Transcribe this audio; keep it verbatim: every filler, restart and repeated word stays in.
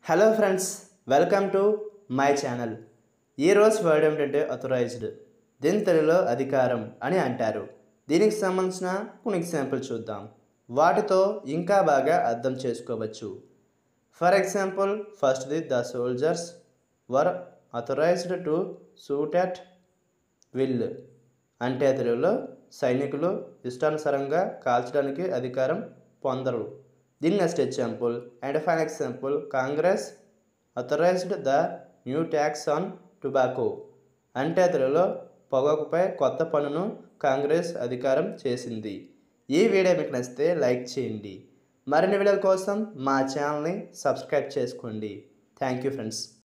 Hello friends, welcome to my channel. ఈరోజు word ఏమిటంటే authorized. దీని తెలుగులో అధికారం అని అంటారు. దీనికి సంబంధించిన కొన్ని ఎగ్జాంపుల్ చూద్దాం. వాటితో ఇంకా బాగా అర్థం చేసుకోవచ్చు. ఫర్ ఎగ్జాంపుల్, ఫస్ట్ది the soldiers were authorized to shoot at will. అంటే తెలుగులో సైనికులు ఇష్టానుసారంగా కాల్చడానికి అధికారం పొందరు. దీని next example and fine example, Congress authorized the new tax on tobacco. అంటే తెలుగులో పొగాకుపై కొత్త పన్నును కాంగ్రెస్ అధికారం చేసింది. ఈ వీడియో మీకు నచ్చితే లైక్ చేయండి. మరిన్ని వీడియోల కోసం మా ఛానల్ని సబ్స్క్రైబ్ చేసుకోండి. Thank you friends.